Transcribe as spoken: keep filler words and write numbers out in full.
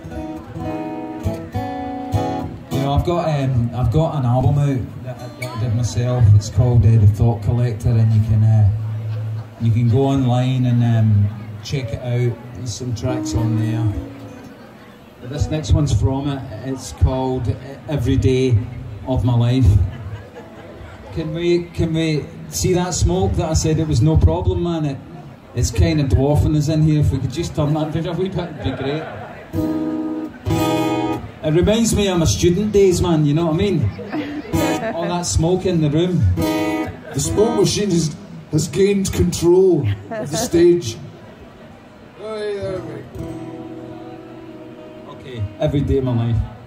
You know, I've got um, I've got an album out that I, that I did myself. It's called uh, The Thought Collector, and you can uh, you can go online and um, check it out. There's some tracks on there. But this next one's from it. It's called Every Day of My Life. Can we can we see that smoke that I said it was no problem, man? It it's kind of dwarfing us in here. If we could just turn that a wee bit, it'd be great. It reminds me of my student days, man, you know what I mean? All that smoke in the room. The smoke machine has, has gained control of the stage. Oh, yeah, there we go. Okay, every day of my life.